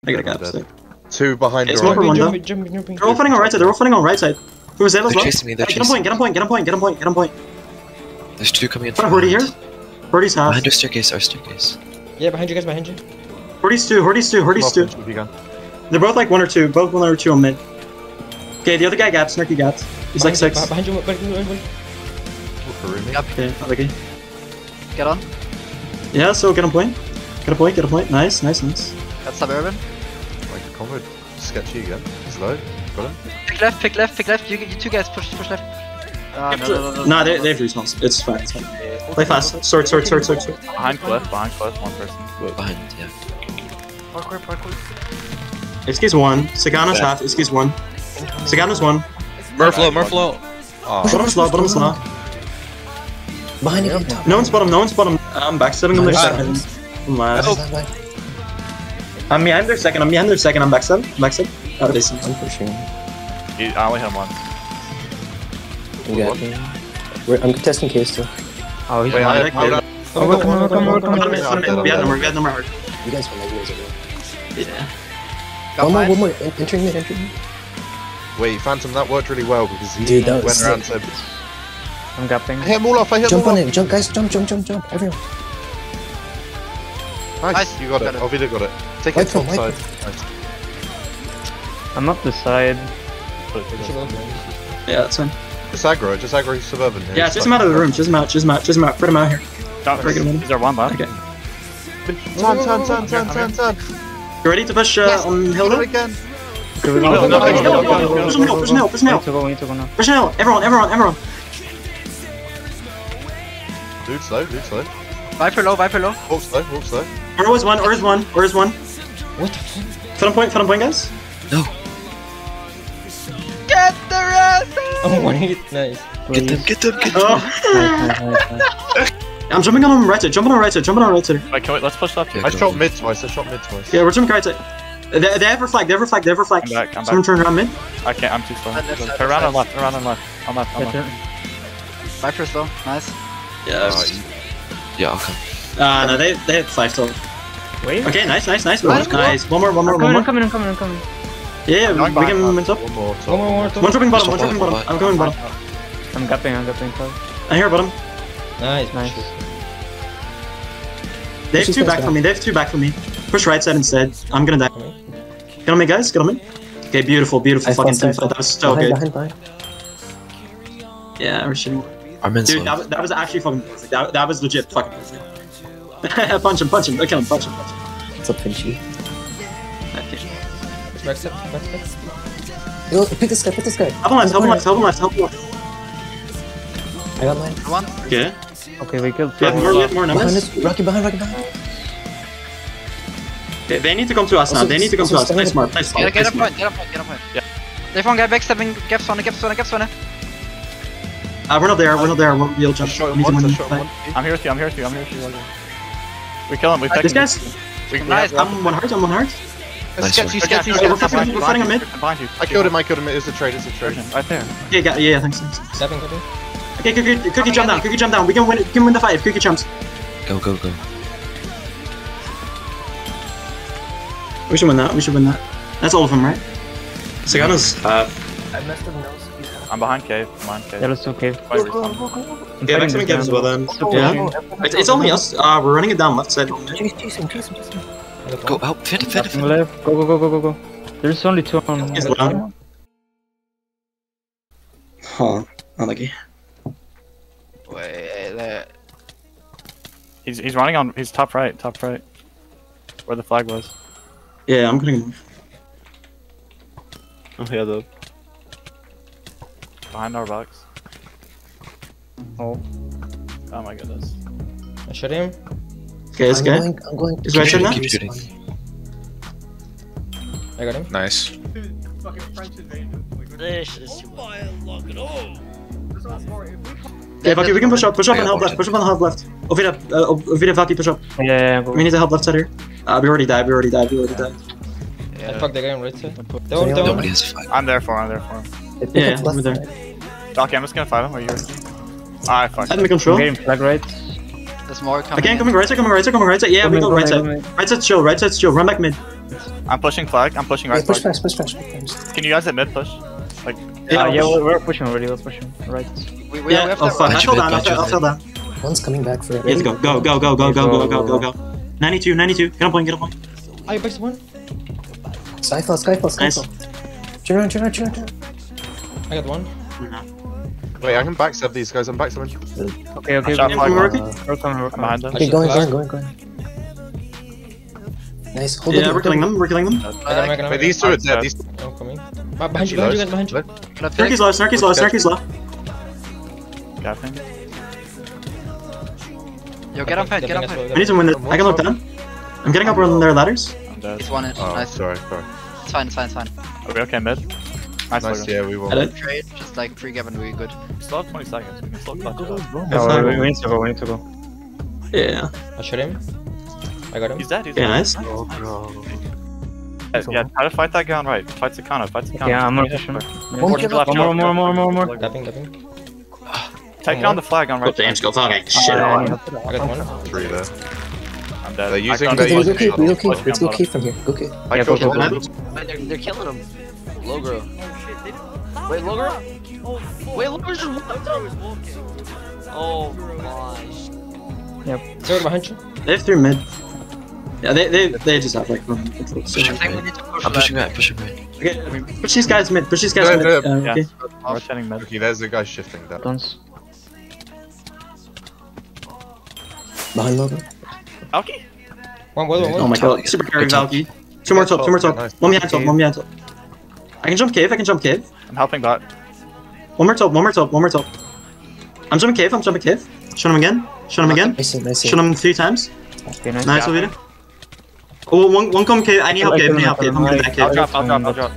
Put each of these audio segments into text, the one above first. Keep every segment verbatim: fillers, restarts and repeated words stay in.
I got a gap. So. Two behind It's your one for one Jumping, though. jumping, jumping. They're all fighting on right side. They're all fighting on right side. Who is that as They're well? chasing me, they're Hey, get on point. Get on point. Get on point. Get on point. Get on point. There's two coming in Put from Hordy here. behind. Hordy's half. Behind our staircase, our staircase. Yeah, behind you guys, behind you. Hordy's two. Hordy's two. Hordy's two. If you can. They're both like one or two. Both one or two on mid. Okay, the other guy gaps. Snarky gaps. He's like Behind you, six. Behind you, behind you, behind you. Okay, okay. Get on. Yeah, so get on point. Get a point. Get a point. Nice, nice, nice. Got Suburban. Like a comrade. Sketchy again. Slow. Got him. Pick left, pick left, pick left. You, you two guys push, push left. Ah, no, no, no, no. Nah, they, they have respawns. It's fine. It's fine. Play fast. Sword, sword, sword, sword, sword. Behind cliff, behind cliff, one person. Behind, yeah. Parkour, parkour. Iski's one. Sagana's half. Iski's one. Sagana's one. Murflow, Murflow. Oh, Bottom slow, bottom slow. Behind you. Top. No one's bottom, no one's bottom. I'm backstabbing them their Ah. second. I'm last. Behind, behind. I'm behind their second, I'm behind their second, I'm backstab. Backstab. Out of base. I'm pushing. He, I only hit him once. You got me. We're, I'm testing case too. Oh, he's Wait, I I- hold I- up. Oh, come on, come on, come on. We had number, we had number hard. You guys can like you guys are good. Yeah. One more, one more. En- Entering mid, entering mid. Wait, Phantom, that worked really well because he Dude, that went was around sick. and said, I'm gapping. I hit them all off, I hit Jump them on all it, jump guys, jump, jump, jump, jump. Everyone. off. Nice, Nice, you got got it. it. Ovidia got it. Take Wipe it top him, wipe side. Nice. I'm up the side. Yeah, that's fine. Just aggro, just aggro Suburban. here. Yeah, just him out of the room, just him out, just him out, just him out. Put him out here. Don't, Break him in. is there one left? Okay. Turn, turn, turn, turn, turn, turn. You ready to push uh, Yes. on hill Do now? it again. No, no, Push no, on no, hill, no, push no, on hill, no, push on hill, push on hill, push on hill. We need to go, we need to go now. Push on hill, everyone, everyone, everyone. Dude, slow, dude, slow. Viper low, Viper low. Walk slow, walk slow. Or is one, or is one, or is one. What the fuck? Foot on point, foot on point, guys. No! Get the rest! Oh, one hit, nice. Get them, get them, get them! Oh. Nice, nice, nice, nice. I'm jumping on right side, jumping on right side, jumping on right side. Wait, can we, let's push left here. I shot mid twice, I shot mid twice. Yeah, we're jumping right side. They, they have her flag, they have her flag, they have her flag. I'm back, I'm Someone back. turn around mid. I can't, I'm too slow. Left, left, left, Turn around left. and left, around and left. On left, on That's left. it. Viper's low, nice. Yeah. Yeah, I'll come. Uh, no, they, they have five total. Wait. Okay, nice, nice, nice. Nice, Nice. One more, one more, I'm one coming, more. I'm coming, I'm coming, I'm coming. Yeah, yeah, we, Going we back, can uh, move top. One more, top. One more, one more. One dropping bottom, one Stop, dropping stop, bottom. stop. I'm going bottom. I'm gapping, I'm gapping. Close. I hear bottom. Nice, nice. They have Push two these back guys for me, they have two back for me. Push right side instead. I'm gonna die. Get on me, guys, get on me. Okay, beautiful, beautiful I fucking fought team side. fight. That was so behind, good. behind, behind. Yeah, we're shitting. Our men's Dude, low. that was, that was actually fucking perfect. That, that was legit fucking perfect. punch him, punch him. Okay, punch him, punch him. What's up, Pinchy? Okay. Back step, back step. Yo, pick this guy, pick this guy. Help him left, help him left, help him left, help him left. I got mine. One. Okay. Okay, we killed We have more, we have more Behind numbers. us, Rocky behind, Rocky behind. They, they need to come to us now. Also, They need to come to us. also Play stand smart, play smart. Get, Play get a smart. point, get a point, get a point. Yeah. They found guy backstabbing, gap zone, gap zone, gap zone. Uh, we're not there, we're not there. We'll, we'll I jump. shot We him need to once, I win shot the him fight. once. I'm here with you, I'm here with you, I'm here with you. okay. We kill him, we Uh, take This him. guy's. We, we Nice, have, I'm one heart, I'm one heart. Nice Sketchy, one. sketchy, Okay, we're sketchy. fighting- we're fighting him mid. Behind you. I killed him, I killed him, it was a trade, it's a trade. Right there. Yeah, yeah, yeah, thanks, thanks. Stepping, stepping. Okay, Cookie, Cookie jump down, Cookie jump down. We can win, we can win the fight if Cookie jumps. Go, go, go. We should win that, we should win that. That's all of them, right? Sagana's uh, I messed up nose. I'm behind cave, I'm behind cave. Yeah, let's do cave. Wait, respawn. yeah, next time we get as well then. Stop Yeah. pushing. It's, it's only us. Uh, we're running it down left side. Chase, chase him, chase him, chase him. Go, help, fit it, fit it, Stepping fit it. left. Go, go, go, go, go, go. There's only two on. He's down. Huh, unlucky. Wait, there. He's, he's running on, he's top right, top right. Where the flag was. Yeah, I'm gonna move. Oh yeah, though. Behind our box. Oh, Oh my goodness. I shot him. Okay, this I'm guy. going, I'm going. Is right side now? Keep shooting. I got him. Nice. Yeah, Valky, we can push up, push up and help left, push up and help left. Ovida, uh, Ovida, Valky, push up. Yeah, yeah, yeah. Go. We need to help left side here. Uh, we already died, we already died, we already died. I fucked the guy on right side. Anyone- Don't, don't. Nobody has a fight. I'm there for him, I'm there for him. Pick Yeah, up left we're there. side. Okay, I'm just gonna fight him, are you ready? Ah, I fucked Let him. me control. I'm getting flag right. There's more coming. Again, in. coming right side, coming right side, coming right side. Yeah, Come we in, go come right in, side. come in. Right side's chill, right side's chill. Run back mid. I'm pushing flag. I'm pushing right Hey, push flag. fast, push fast. push fast. Can you guys hit mid push? Like, Yeah, Uh, yeah, push. we're, we're pushing already. We're pushing right. We, we, Yeah, we have oh to fuck, I Got fell you, down, I got you. fell, I fell down. One's coming back for it. Let's go, go, go, go, go, go, go, go, go, go. ninety-two, ninety-two, get on point, get on point. I best one. Skyfall, Skyfall, Nice. Skyfall. Turn around, turn around, turn around. I got one. Wait, I can backstab these guys. I'm backstabbing. Okay, okay. Shot we're flag. Working? We're coming, we're coming. Behind them. I Okay, should going, flag. going, going, going. Nice, hold Yeah, it. we're killing them, we're killing them. I got him, I got him. Wait, these two are dead. These two I'm coming. Be- Behind you, behind you, guys, behind you. Left Snarky's low, Snarky's low, Snarky's low. Gapping. Yo, get on point, get on point. I need to win this. I can look down. I'm getting up on their ladders. I'm dead. It's one inch. Oh, Nice. sorry, sorry. It's fine, it's fine, it's fine. Are we okay mid? Nice, Nice, nice. yeah, we will. Got it. Trade, just like free gap and we good. We still have twenty seconds. We can still clutch it up. That's fine. we need to go, we need to go. Yeah. I shot him. I got him. He's dead. He's Yeah, dead. nice. Yeah, yeah, try to fight that guy on right. Fight Sakana, fight Sakana. Yeah, I'm gonna push him. One More to the left, One more, Joe, more, Joe. more, more, more. Tapping, tapping. Take it on the flag on Go right. James, go fucking shit I on. got one. Three there. I'm dead. They're using- I Okay, they're can't- we go keep, we go keep. Pushing Let's on go bottom. keep from here. Go keep. Yeah, go, go, go. Wait, they're, they're killing him. Logro. Wait, Logro? Wait, Logro's just walking. Oh my. Yep. Third behind you. They have three mid. Yeah, they they they just have like one control. So. I think we need to push I'm left. pushing right, pushing right. Okay, push these guys mid. Push these guys Yeah, mid. yeah, Uh, yeah. okay. I'm rotating mid. Okay, there's a guy shifting down. Dance. Behind logo. Alki? One, one, one, Oh one. my god, super carry Good top. Valky. Two more top, two more top. Nice. One behind top, one behind top. I can jump cave. I can jump cave. I'm helping bot. One more top, one more top, one more top. I'm jumping cave. I'm jumping cave. Shot him again. Shot him again. Nice, nice. Shot him three times. Okay, nice. Nice, Yeah. Olivia. Oh, one, one come cave. I need help I cave. I can need help help cave. I'm him. gonna back I'll cave. drop, I'll drop, I'll drop.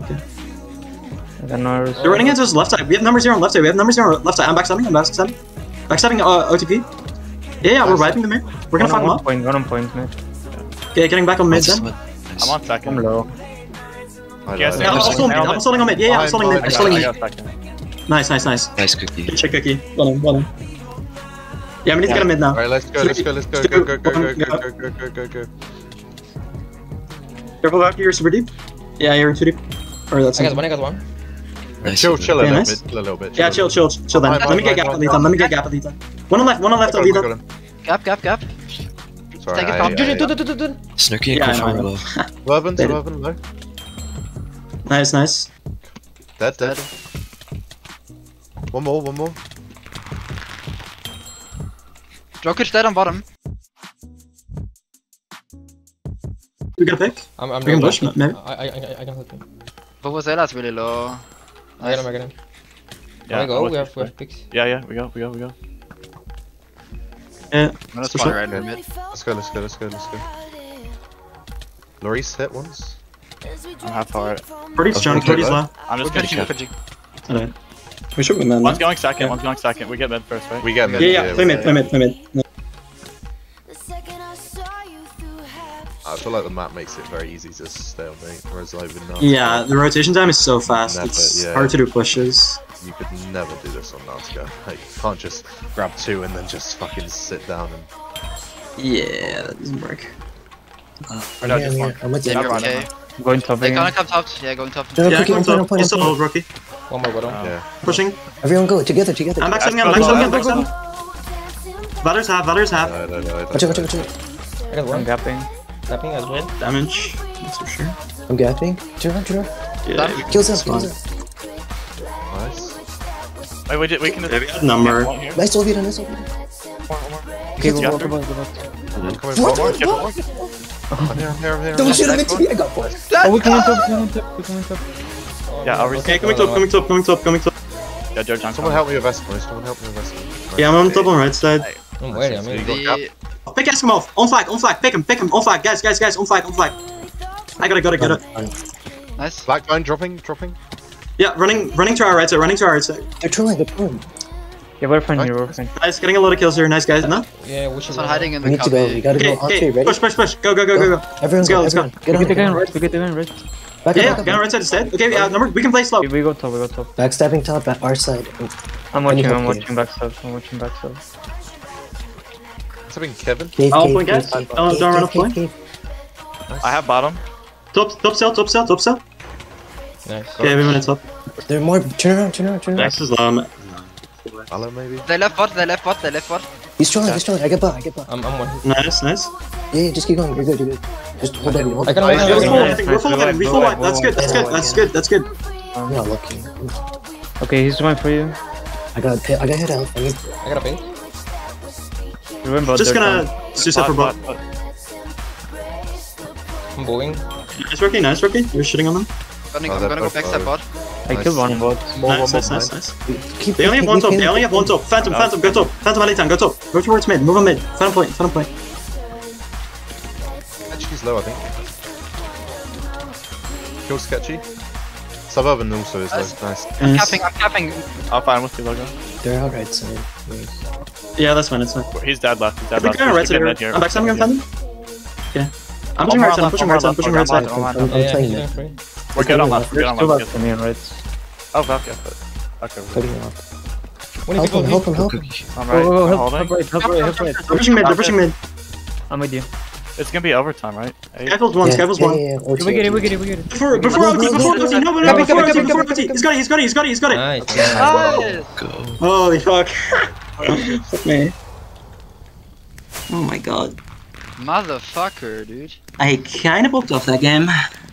I got no arrows. They're running into his left side. We have number zero on left side. We have number zero on left side. I'm backstabbing. I'm backstabbing. Backstabbing uh, O T P. Yeah, yeah, we're wiping them here. We're gonna fuck them One on up. point, one on point, mate. Okay, getting back on mid then. Nice. I'm on second. I'm low. I Yes, know. Yeah, I'm Nice. still mid. I'm still on mid. Yeah, yeah, I'm still on mid. I'm I still got, on I mid. got second. Nice, nice, nice. Nice cookie. Good check, cookie. Well done, well done. Yeah, we need to get a mid now. Alright, let's go, let's go, let's go, go, go, go, go, go, go, go, go, go, go. Careful back, you're super deep. Yeah, you're too deep. Or that's I got one, I got one. Nice. Chill, chill a Yeah, little nice. bit, chill a little bit. Yeah, chill, chill, chill then. Fine, Let me fine, get gap fine, at lead fine. time. Let me get gap at lead time. One on left, one on left at lead Got time. him, got him. Gap, gap, gap. Sorry, Take it I- down. I- Do, do, I- do, do, do, do. Snooky and Yeah, I know, I Kofa know. low. Eleven, Dead. eleven, low. Nice, nice. Dead, dead. One more, one more. Jokic dead on bottom. We got a pick. I'm, I'm We can low. push, maybe. I, I, I, I can help you. Vuvuzela's really low. I got him, I got him. Yeah, I go, I'm we with have, you. we have picks. Yeah, yeah, we go, we go, we go. Yeah. I'm gonna For spawn sure. right in mid. Let's go, let's go, let's go, let's go. Loris hit once. I'm half hard. Forty's Oh, strong, okay, forty's bro. low. I'm just We're gonna pitching, keep. we're pitching. Alright. We should win that One's now. going second, Yeah. one's going second. We get mid first, right? We get mid. Yeah, yeah, play mid, play mid, play mid. No. I feel like the map makes it very easy to stay on mate, whereas I would not. Yeah, the rotation time is so fast. Never, It's yeah. hard to do pushes. You could never do this on Nazca. Like, you can't just grab two and then just fucking sit down and. Yeah, that doesn't work. Or no, Yeah, just yeah, one. I'm with you. Yeah, Never okay. mind. Going top They're again. gonna come top. Yeah, going top. No, no, Yeah, quickly, on on point, on top. point, He's on still point. hold, rookie. One more bottom. Oh. Yeah. Pushing. Everyone go, together, together. I'm backstabbing, Go, I'm go, backstabbing, go, I'm go, backstabbing. Valer's half, Valer's half. No, no, no, I don't Watch out, watch know. out, watch out. I got one. Gapping. Gapping as well. Damage. That's for sure. I'm gapping. Turn around, turn around. Yeah, Kills us, kills us. Nice. Wait, we, did, we can. Yeah, we got number. One here. Nice Olvida, nice Olvida. Okay, go, Yeah. go, go, go, go. I'm coming What? forward. What? I'm here, I'm here, I'm here. Don't shoot him into me, I got four. Oh, we coming top, coming top, we coming top. Yeah, I'll Okay, reset. coming top, coming top, coming top, coming top. Yeah, Joe John. Someone help me with Eskimo, someone help me with Eskimo. Yeah, I'm on top on right side. I'm waiting, I mean. The Pick Eskimo, on flag, on flag, pick him, pick him, on flag, guys, guys, guys, on flag, on flag. I got it, got it, got it. nice. Blackvine dropping, dropping. Yeah, running, running to our right side, running to our right side. They're trolling, they're trolling. Yeah, we're fine here, we're fine. Nice, getting a lot of kills here, nice guys, no? Yeah, we should Someone hiding in We the need to go, we copy. gotta Okay, go. Entree, okay, ready? push, push, push, go, go, go, go, go. Everyone Let's go, go, let's go. everyone. Get We on, get the get gun on. right, we get the gun right. Back Yeah, up, yeah, back get on up. right side instead. Okay, yeah, number, we can play slow. We, we go top, we go top. Backstabbing top, at our side. I'm watching, help I'm me. watching backstab, I'm watching backstab. Something Kevin. Cave, I'll cave, point, cave, guys. cave, Oh, cave, don't run cave, off point. cave, I have bottom. Top, top cell, top cell, top cell. Nice. Okay, we went top. There are more. Turn around, turn around, turn around. Next is um. Hello, maybe? They left bot, they left bot, they left bot. He's trolling, he's trolling. I get bot, I get bot. I'm, I'm one. Nice, nice. Yeah, yeah, just keep going. You're good, you're good. Just hold on. Hold I got on. him, I We're got full him. wiping, we're full wiping, we full wipe. That's good, that's good, that's good, that's good. I'm not lucky. Okay, he's one for you. I got hit. I got hit out. I need. I got a bait. You win both. Just they're gonna done. suicide for bot. I'm bowling. Nice rookie, nice rookie. You're shitting on them. Gonna, Oh, I'm they're gonna go both backside low. bot. I killed one bot. Nice, nice, nice, nice. Keep. They only have one top, they only have one top. Phantom, Phantom, go top. Phantom anytime, go top. Go towards mid, move on mid. Phantom point, Phantom point. Sketchy's low, I think. Kill Sketchy. Suburban also is low. Nice. Nice. I'm Nice. capping, I'm capping. I'm fine with you, Logo. They're out right side. Yeah, that's fine, that's fine. He's dead left. He's dead If we left. go Just right keep side getting here, that here. I'm back standing on Phantom. Okay. I'm pushing One right more side, I'm left, pushing one right side, I'm more pushing left, right one side. more left. I'm, I'm Yeah, playing yeah, it. free. We're good on left. We're There's good two on left left. for me and right. Oh, fuck yeah. Okay. Cutting it off. When Help him, help him, help him. I'm Whoa, right. whoa, whoa, I'm help, holding. help right, help right, help right. They're pushing mid, they're pushing mid. I'm with you. It's gonna be overtime, right? Eight? Scaffold's one, Yeah, Scaffold's yeah, one. yeah, yeah. Or We two, get it, or we two. get it, we get it. Before, before O T, before O T, no, no, no, Come in, before come in, O T, come in, before come O T. He's got it, he's got it, he's got it, he's got it. Nice. Nice. Go. Holy fuck. Fuck me. Oh my god. Motherfucker, dude. I kinda booked off that game.